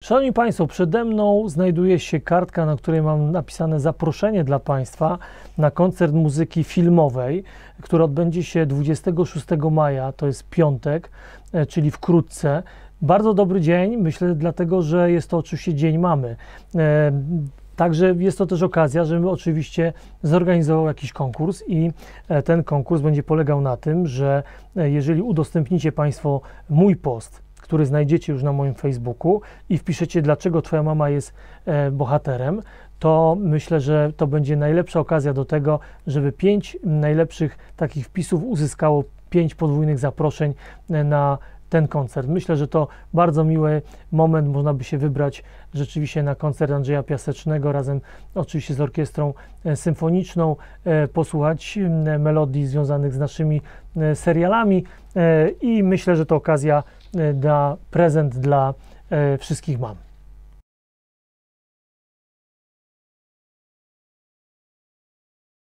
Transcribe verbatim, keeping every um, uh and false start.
Szanowni Państwo, przede mną znajduje się kartka, na której mam napisane zaproszenie dla Państwa na koncert muzyki filmowej, który odbędzie się dwudziestego szóstego maja, to jest piątek, czyli wkrótce. Bardzo dobry dzień, myślę, dlatego że jest to oczywiście Dzień Mamy. Także jest to też okazja, żebym oczywiście zorganizował jakiś konkurs i ten konkurs będzie polegał na tym, że jeżeli udostępnicie Państwo mój post, który znajdziecie już na moim Facebooku i wpiszecie, dlaczego Twoja mama jest bohaterem, to myślę, że to będzie najlepsza okazja do tego, żeby pięć najlepszych takich wpisów uzyskało pięć podwójnych zaproszeń na ten koncert. Myślę, że to bardzo miły moment, można by się wybrać rzeczywiście na koncert Andrzeja Piasecznego, razem oczywiście z orkiestrą symfoniczną, posłuchać melodii związanych z naszymi serialami i myślę, że to okazja na prezent dla wszystkich mam.